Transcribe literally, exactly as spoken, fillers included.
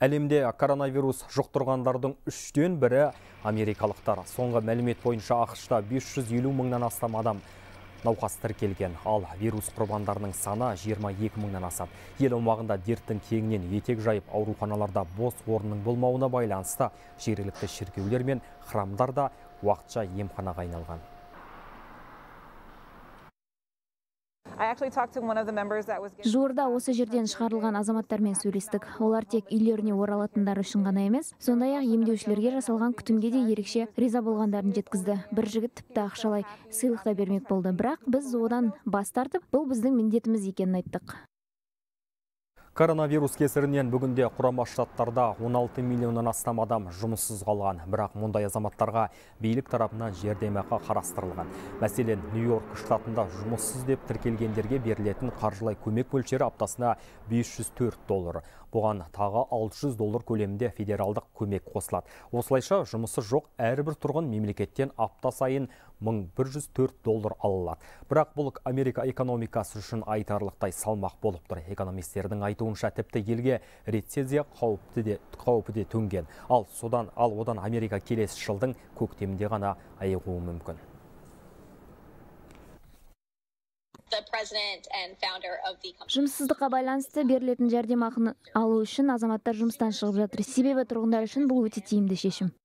Әлемде коронавирус жұқтырғандардың үштен бірі америкалықтар. Соңғы мәлімет бойынша ақш-та бес жүз елу мыңнан астам адам науқас тіркелген, ал вирус құрбандарының саны жиырма екі мыңнан асады. Ел аумағында дерттің кеңінен етек жайып, ауруханаларда бос орынның болмауына байланысты жергілікті шіркеулер мен храмдар да уақытша емханаға айналған. Жуырда осы жерден шығарылған азаматтармен сөйлестік. Олар тек үйлеріне оралатындар үшін ғана емес, сондай-ақ емдеушілерге жасалған күтімге де ерекше риза болғандарын жеткізді. Бір жігіт тіпті ақшалай сыйлық та бермек болды. Бірақ біз одан бас тартып, бұл біздің міндетіміз екенін айттық. Коронавирус кесірінен бүгінде Құрама Штаттарда он алты миллионнан астам адам жұмыссыз қалған. Бірақ мұндай азаматтарға билік тарапынан жәрдемақы қарастырылған. Мәселен, Нью-Йорк штатында жұмыссыз деп тіркелгендерге берілетін қаржылай көмек мөлшері аптасына бес жүз төрт доллар. Бұған тағы алты жүз доллар көлемінде федералдық көмек қосылады. Осылайша жұмысы жоқ әрбір тұрғын мемлекеттен апта сайын мың бір жүз төрт доллар алынады. Бірақ бұл Америка экономикасы үшін айтарлықтай салмақ болып тұр. Экономистердің айтуынша тіпті елге рецессия қаупі де, қаупі де төнген. Ал содан ал одан Америка келесі жылдың көктемінде ғана айығуы мүмкін. Жұмыссыздыққа байланысты берілетін жәрдемақыны алу үшін азаматтар жұмыстан шығып жатыр. Себебі тұрғындар үшін бұл өте тиімді шешім.